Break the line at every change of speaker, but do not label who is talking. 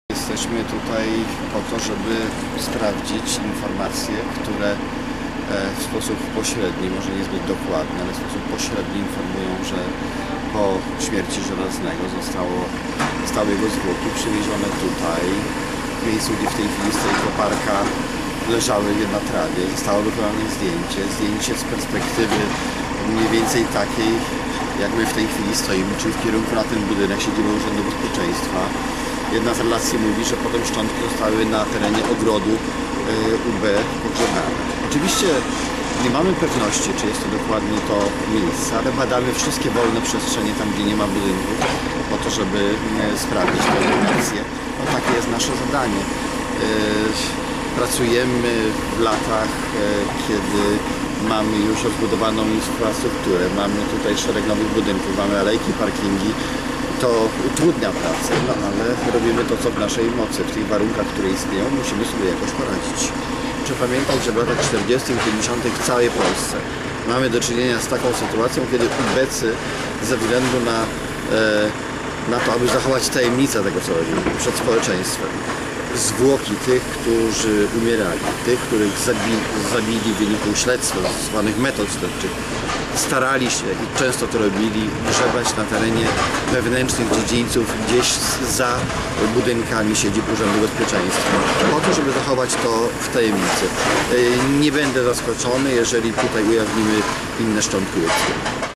Jesteśmy tutaj po to, żeby sprawdzić informacje, które w sposób pośredni, może niezbyt dokładny, ale w sposób pośredni informują, że po śmierci Żelaznego zostały jego zwłoki przywiezione tutaj, w miejscu, gdzie w tej chwili stoi koparka, leżały na trawie. Zostało wykonane zdjęcie z perspektywy mniej więcej takiej, jak my w tej chwili stoimy, czyli w kierunku na ten budynek siedziby Urzędu Bezpieczeństwa. Jedna z relacji mówi, że potem szczątki zostały na terenie ogrodu UB pogrzebane. Oczywiście nie mamy pewności, czy jest to dokładnie to miejsce, ale badamy wszystkie wolne przestrzenie tam, gdzie nie ma budynku, po to, żeby sprawdzić tę informację. No, takie jest nasze zadanie. Pracujemy w latach, kiedy mamy już rozbudowaną infrastrukturę, mamy tutaj szereg nowych budynków, mamy alejki, parkingi. To utrudnia pracę, no ale robimy to, co w naszej mocy. W tych warunkach, które istnieją, musimy sobie jakoś poradzić. Trzeba pamiętać, że w latach 40. i 50. w całej Polsce mamy do czynienia z taką sytuacją, kiedy ubecy ze względu na to, aby zachować tajemnicę tego, co robili przed społeczeństwem, zwłoki tych, którzy umierali, tych, których zabili w wyniku śledztwa, zwanych metod śledczych, starali się i często to robili, grzebać na terenie wewnętrznych dziedzińców, gdzieś za budynkami siedzib Urzędu Bezpieczeństwa, po to, żeby zachować to w tajemnicy. Nie będę zaskoczony, jeżeli tutaj ujawnimy inne szczątki ludzkie.